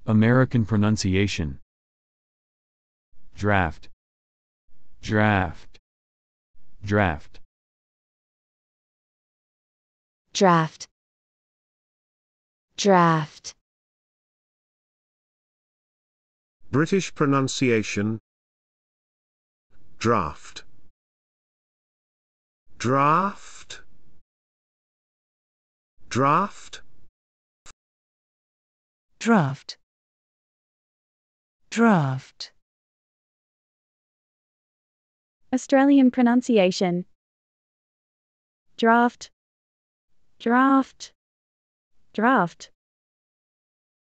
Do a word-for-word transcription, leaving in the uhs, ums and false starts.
American pronunciation. Draft. Draft. Draft. Draft. Draft. British pronunciation. Draft. Draft. Draft. Draft. Draft. Australian pronunciation. Draft. Draft. Draft.